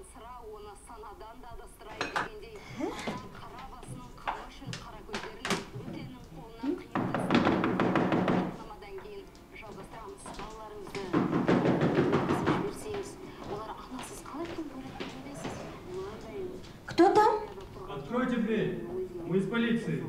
Кто там? Откройте дверь. Мы из полиции.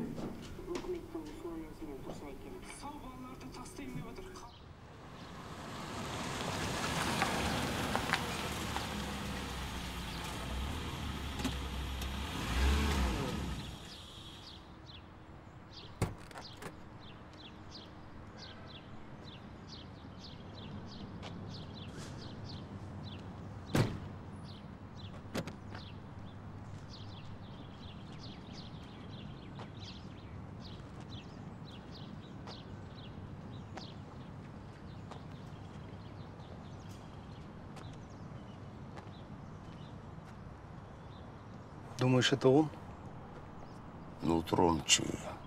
Думаешь, это он? Ну, трончи.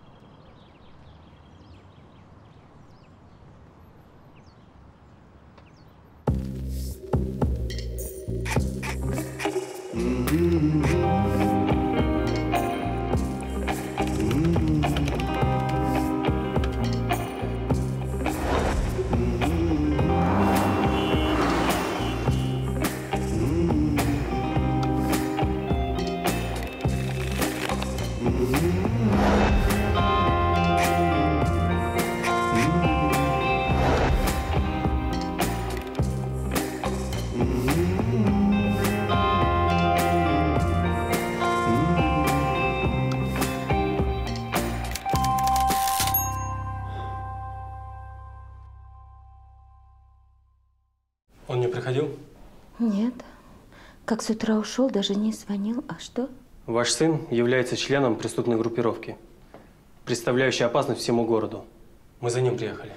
Он не приходил? Нет. Как с утра ушел, даже не звонил. А что? Ваш сын является членом преступной группировки, представляющей опасность всему городу. Мы за ним приехали.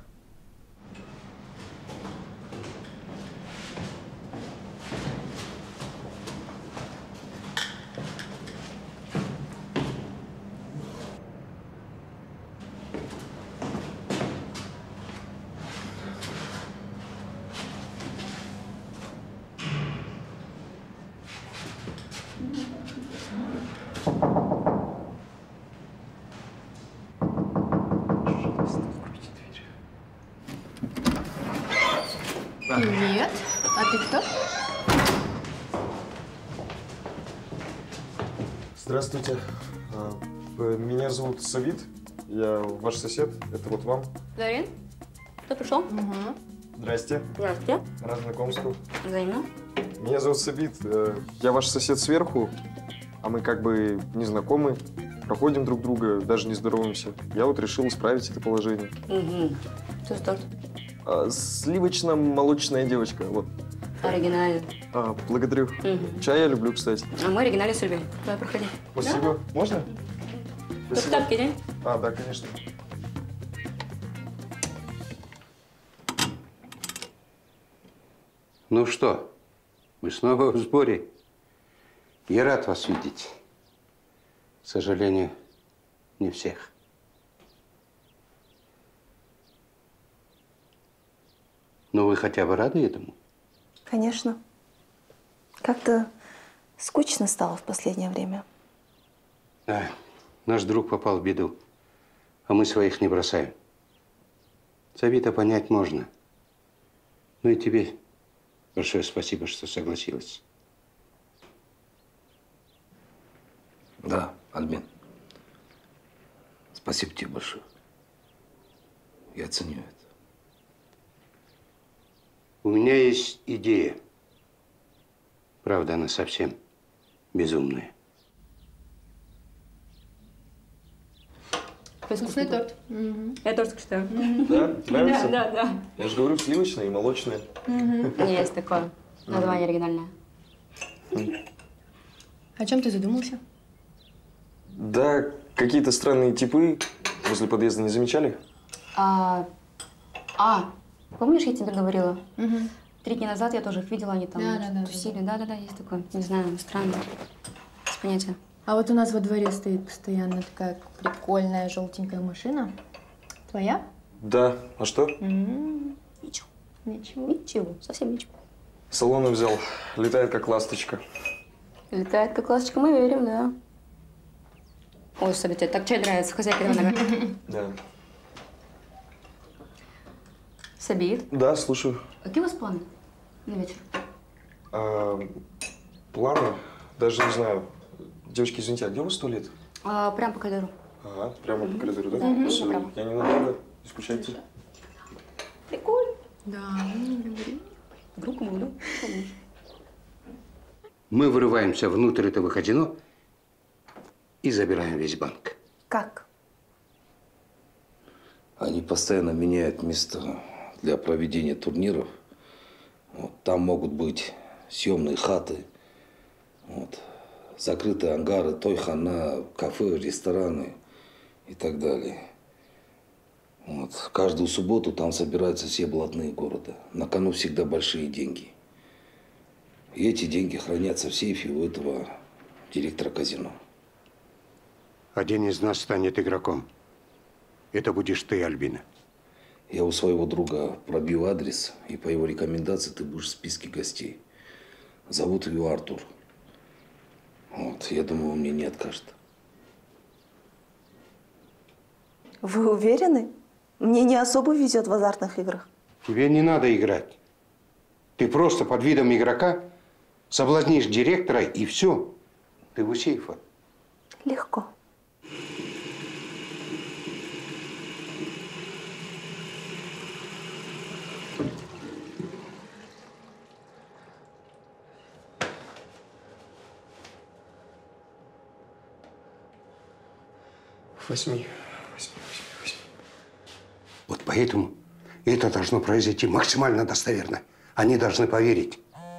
Привет. А ты кто? Здравствуйте. Меня зовут Савит. Я ваш сосед. Это вот вам. Дарин, кто пришел? Угу. Здрасте. Здравствуйте. Рад знакомству. Взаимно. Меня зовут Савит. Я ваш сосед сверху, а мы как бы не знакомы. Проходим друг друга, даже не здороваемся. Я вот решил исправить это положение. Угу. Что за торт? Сливочно-молочная девочка. Вот. Оригинально. Благодарю. Угу. Чай я люблю, кстати. А мы оригинальный с Ильей. Давай, проходи. Спасибо. Да? Можно? Только тапки, да? Да, конечно. Ну что, вы снова в сборе? Я рад вас видеть. К сожалению, не всех. Но вы хотя бы рады этому? Конечно. Как-то скучно стало в последнее время. Да, наш друг попал в беду, а мы своих не бросаем. Савита понять можно. Ну и тебе большое спасибо, что согласилась. Да, Альбин. Спасибо тебе большое. Я ценю это. У меня есть идея. Правда, она совсем безумная. Вкусный торт. Угу. Я торт читаю. Да? Нравится? Да. Я же говорю, сливочное и молочное. Есть такое. Название оригинальное. О чем ты задумался? Да, какие-то странные типы возле подъезда не замечали? Помнишь, я тебе говорила? Угу. 3 дня назад я тоже их видела, они там Да. тусили. Да, есть такое. Не знаю, странно. Без понятия. А вот у нас во дворе стоит постоянно такая прикольная желтенькая машина. Твоя? Да. А что? Ничего. Ничего, совсем ничего. Салона взял. Летает как ласточка. Летает как ласточка, мы верим, да. Ой, Саби, тебе так чай нравится, хозяйка номер. Да. Сабит, Да, слушаю. какие у вас планы на вечер? Планы? Даже не знаю. Девочки, извините, а где у вас туалет? Прям по коридору. Ага, прямо по коридору, да? Мгм, Все, прямо. я ненадолго. Не скучайте. Прикольно. Да, не говори. Вдруг буду. Мы вырываемся внутрь этого казино и забираем весь банк. Как? Они постоянно меняют место для проведения турниров. Вот, там могут быть съемные хаты, вот, закрытые ангары, тойхана, кафе, рестораны и так далее. Вот, каждую субботу там собираются все блатные города. На кону всегда большие деньги. И эти деньги хранятся в сейфе у этого директора казино. Один из нас станет игроком. Это будешь ты, Альбина. Я у своего друга пробил адрес, и по его рекомендации ты будешь в списке гостей. Зовут его Артур. Вот, я думаю, он мне не откажет. Вы уверены? Мне не особо везет в азартных играх. Тебе не надо играть. Ты просто под видом игрока соблазнишь директора, и все. Ты у сейфа. Легко. Восьми. Вот поэтому это должно произойти максимально достоверно. Они должны поверить.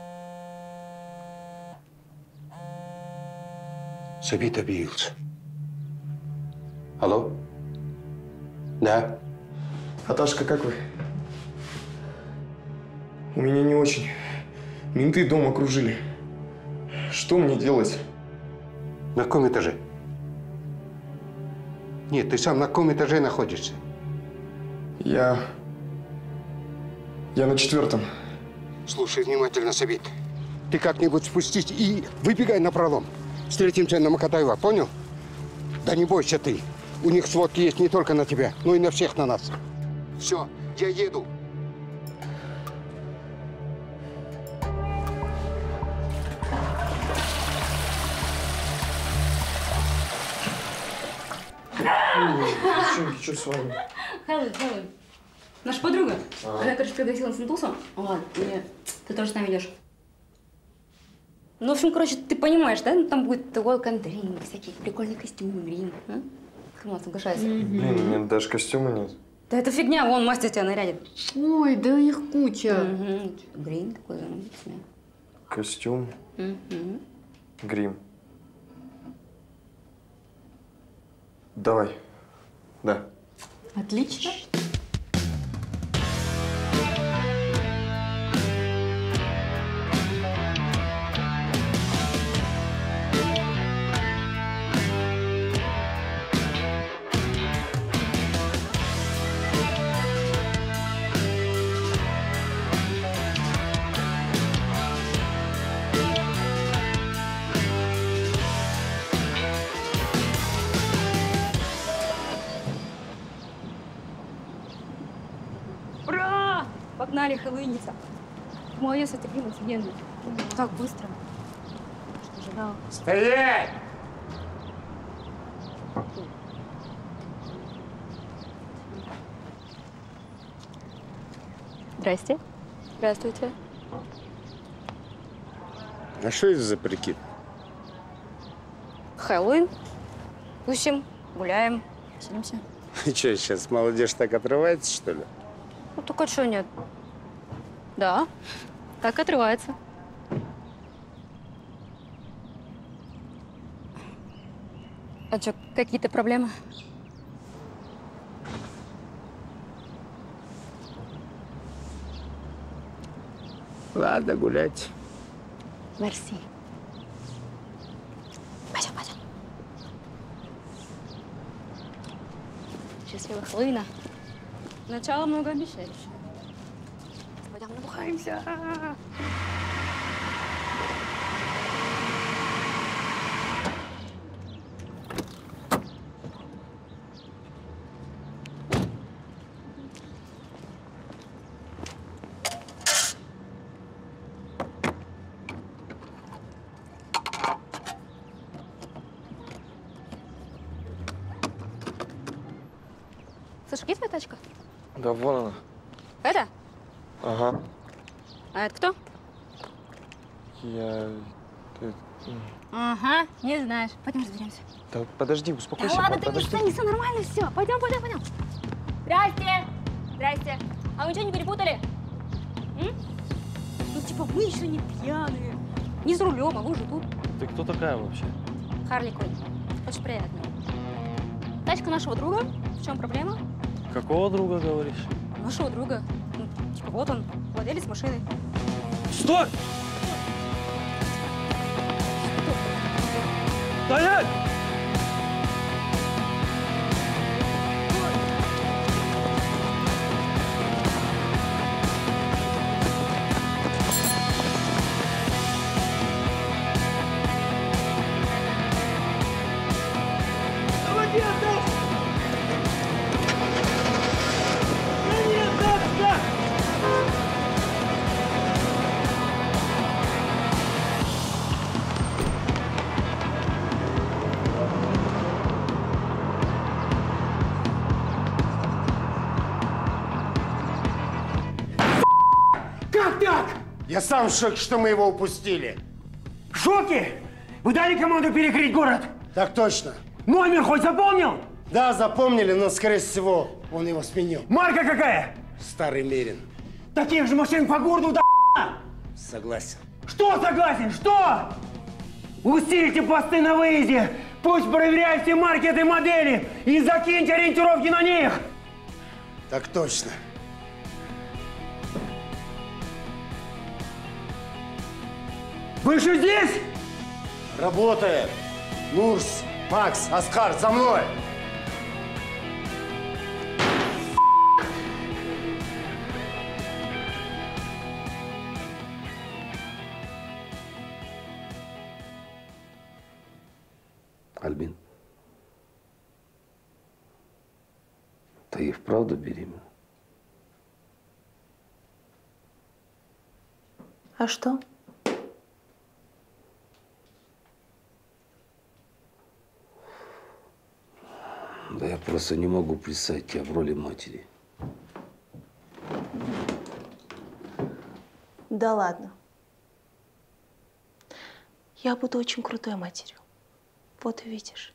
Сабит объявился. Алло? Да? Аташка, как вы? У меня не очень. Менты дом окружили. Что мне делать? На каком этаже? Нет, ты сам на каком этаже находишься? Я на 4-м. Слушай внимательно, Сабит. Ты как-нибудь спустись и выбегай на пролом. Встретимся на Макатаева, понял? Да не бойся ты. У них сводки есть не только на тебя, но и на всех на нас. Все, я еду. Девчонки, что с вами? Хэллоуин. Наша подруга. Она, короче, пригласила нас на тусу. Ладно, ты тоже с нами идешь. Ну, в общем, короче, ты понимаешь, да? Ну, там будет welcome drink, всякие прикольные костюмы, грим. Камон, соглашайся. Блин, у меня даже костюма нет. Да это фигня, вон мастер тебя нарядит. Ой, да их куча. Грим такой, замутный. Костюм, грим. Давай. Да. Отлично. Погнали, хэллоуиниться. Молодец, это грим офигенный. Так быстро. Что ожидала? Стоять! Здрасте. Здравствуйте. А что это за прикид? Хэллоуин. Тусим, гуляем, веселимся. И что, сейчас молодежь так отрывается, что ли? Ну, только что нет. Да, так отрывается. А что, какие-то проблемы? Ладно, гулять. Мерси. Пойдем, пойдем. Счастливого Хэллоуина. Начало многообещающее. Пойдем набухать. Трахаемся. Слушай, где твоя тачка? Да вон она. Это? Ага. А это кто? Ага, не знаешь. Пойдем разберемся. Да подожди, успокойся. Да ладно, ты не подожди. стани, все нормально, все. Пойдем. Здрасте. Здрасте. А вы ничего не перепутали? М? Ну, типа, мы еще не пьяные. Не за рулем, а вы уже тут. Ты кто такая вообще? Харли Квинн. Очень приятно. Тачка нашего друга. В чем проблема? Какого друга говоришь? Нашего друга. Ну, типа, вот он, владелец машины. Стой! Стоять! Как так? Я сам в шоке, что мы его упустили. В шоке? Вы дали команду перекрыть город? Так точно. Номер хоть запомнил? Да, запомнили, но, скорее всего, он его сменил. Марка какая? Старый Мерин. Таких же машин по городу до Согласен. Что согласен? Что? Усилите посты на выезде. Пусть проверяют все марки этой модели и закиньте ориентировки на них. Так точно. Вы еще здесь? Работаем. Нурс, Макс, Оскар, за мной. Альбин, ты и вправду беременна? А что? Да я просто не могу представить тебя в роли матери. Да ладно. Я буду очень крутой матерью. Вот увидишь.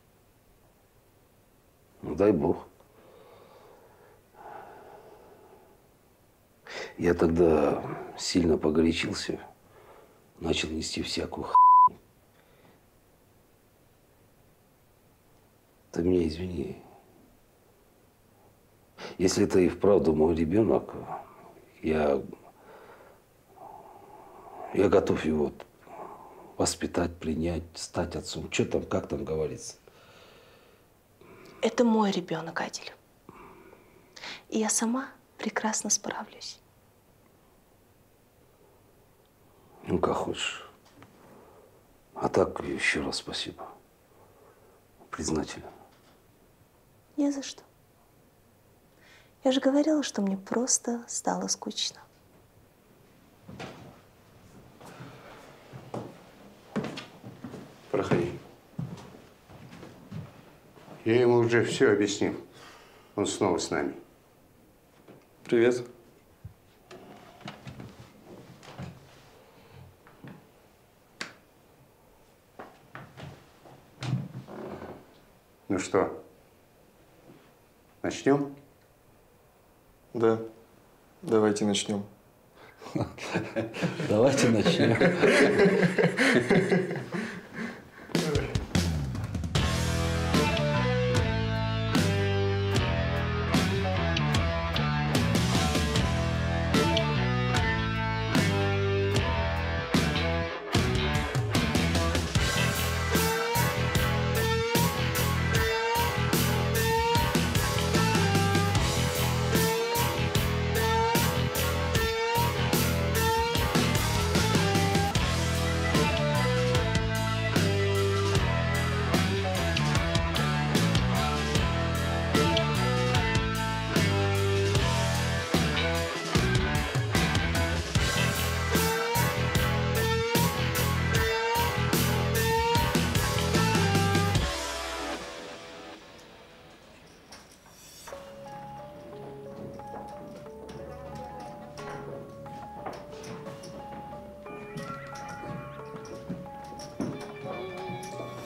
Ну, дай бог. Я тогда сильно погорячился, начал нести всякую хуйню. Ты меня извини. Если это и вправду мой ребенок, я готов его воспитать, принять, стать отцом. Что там, как там говорится? Это мой ребенок, Адиль. И я сама прекрасно справлюсь. Ну, как хочешь. А так, еще раз спасибо. Признательно. Не за что. Я же говорила, что мне просто стало скучно. Проходи. Я ему уже все объяснил. Он снова с нами. Привет. Ну что, начнем? Да. Давайте начнем. Давайте начнем.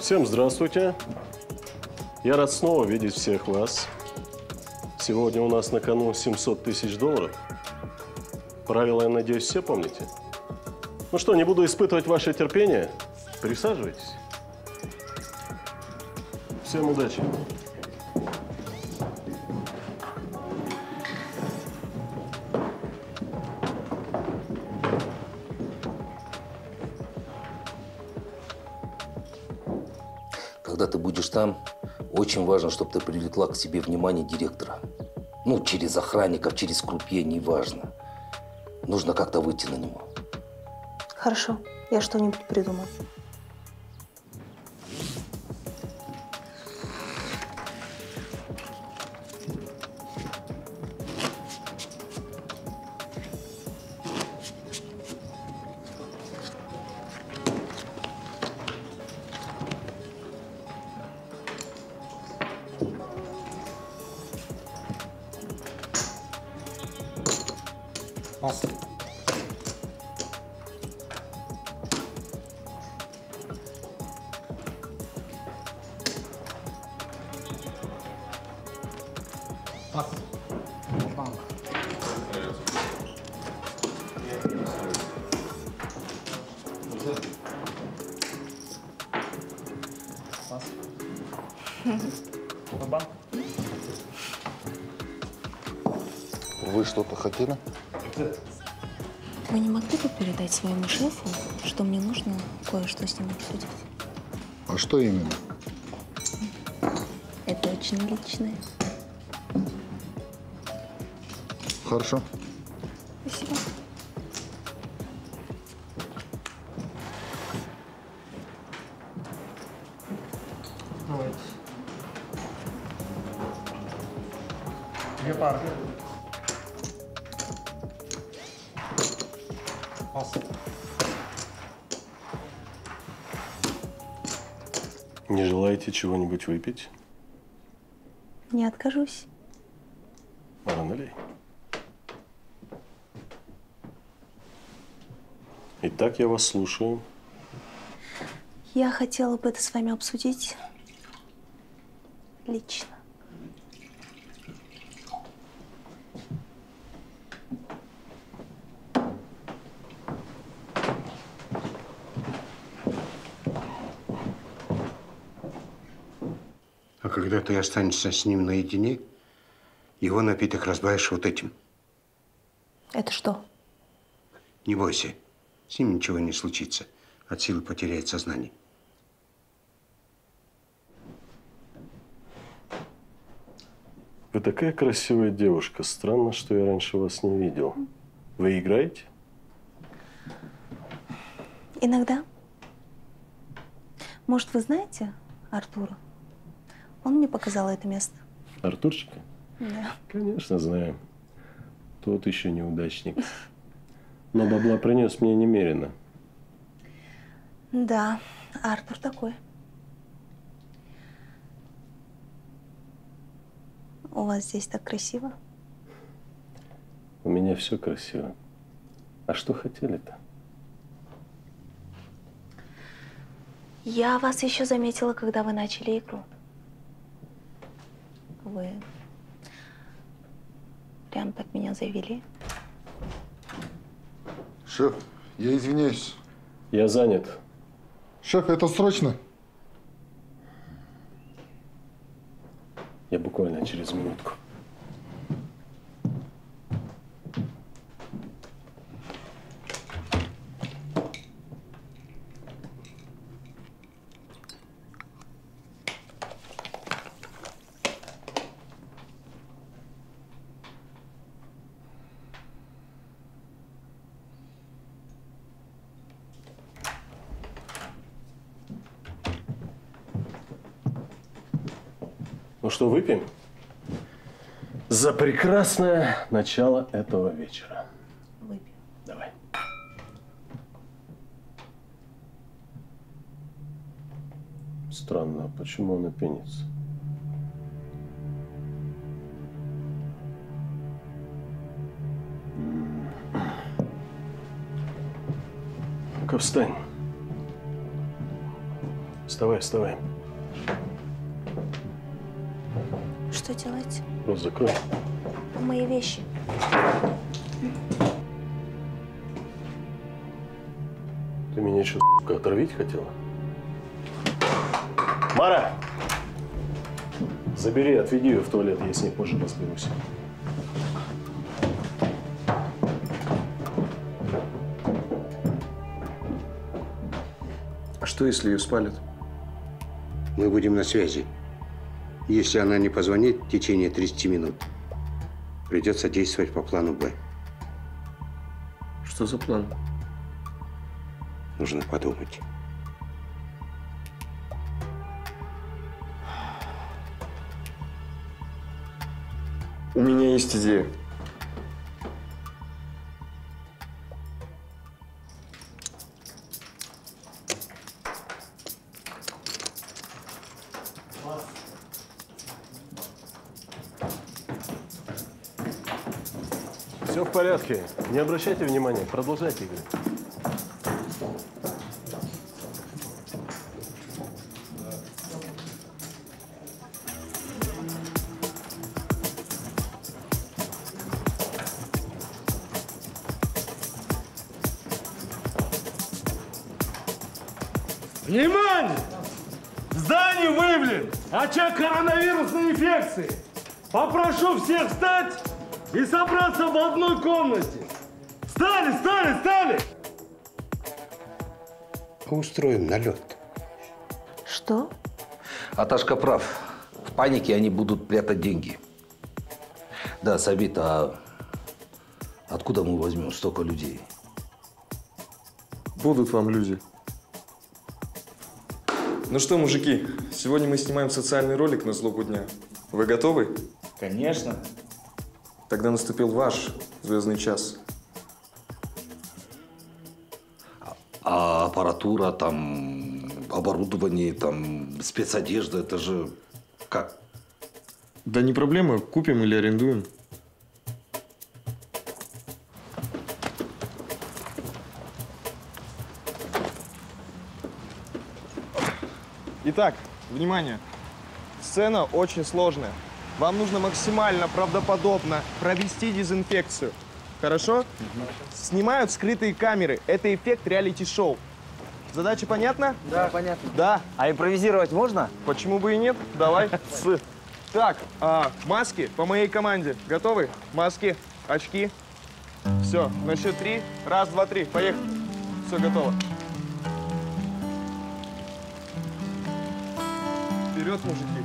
Всем здравствуйте. Я рад снова видеть всех вас. Сегодня у нас на кону $700 тысяч. Правила, я надеюсь, все помните? Ну что, не буду испытывать ваше терпение. Присаживайтесь. Всем удачи. Когда ты будешь там, очень важно, чтобы ты привлекла к себе внимание директора. Ну, через охранников, через крупье, неважно. Нужно как-то выйти на него. Хорошо, я что-нибудь придумаю. Вы что-то хотели? Вы не могли бы передать своему шефу, что мне нужно кое-что с ним обсудить? А что именно? Это очень личное. Хорошо. Спасибо. Давайте. Две пары. Не желаете чего-нибудь выпить? Не откажусь. Налей. Итак, я вас слушаю. Я хотела бы это с вами обсудить лично. А когда ты останешься с ним наедине, его напиток разбавишь вот этим. Это что? Не бойся, с ним ничего не случится. От силы потеряет сознание. Вы такая красивая девушка. Странно, что я раньше вас не видел. Вы играете? Иногда. Может, вы знаете Артура? Он мне показал это место. Артурчика? Да. Конечно, знаю. Тот еще неудачник. Но бабла принес мне немерено. Да, Артур такой. У вас здесь так красиво. У меня все красиво. А что хотели-то? Я вас еще заметила, когда вы начали игру. Вы прям так меня завели. Шеф, я извиняюсь. Я занят. Шеф, это срочно. Я буквально через минутку. Ну что, выпьем? За прекрасное начало этого вечера. Выпьем. Давай. Странно, а почему она пенится? Ну-ка, встань. Вставай, вставай. Что делать? Рот закрой. Мои вещи. Ты меня что, сука, отравить хотела? Мара! Забери, отведи ее в туалет, я с ней позже разберусь. А что, если ее спалят? Мы будем на связи. Если она не позвонит в течение 30 минут, придется действовать по плану Б. Что за план? Нужно подумать. У меня есть идея. Все в порядке. Не обращайте внимания. Продолжайте играть. Внимание! В здании выявлен очаг коронавирусной инфекции. Попрошу всех встать и собраться в одной комнате. Встали, встали, встали! Устроим налет. Что? Аташка прав. В панике они будут прятать деньги. Да, Сабит, а откуда мы возьмем столько людей? Будут вам люди. Ну что, мужики, сегодня мы снимаем социальный ролик на злобу дня. Вы готовы? Конечно. Тогда наступил ваш звездный час. А аппаратура, там, оборудование, там, спецодежда, это же как? Да не проблема, купим или арендуем. Итак, внимание. Сцена очень сложная. Вам нужно максимально правдоподобно провести дезинфекцию. Хорошо? Снимают скрытые камеры. Это эффект реалити-шоу. Задача понятна? Да, понятно. Да. А импровизировать можно? Почему бы и нет? Давай. Так, маски по моей команде. Готовы? Маски, очки. Все, на счет 3. Раз, два, три. Поехали. Все готово. Вперед, мужики.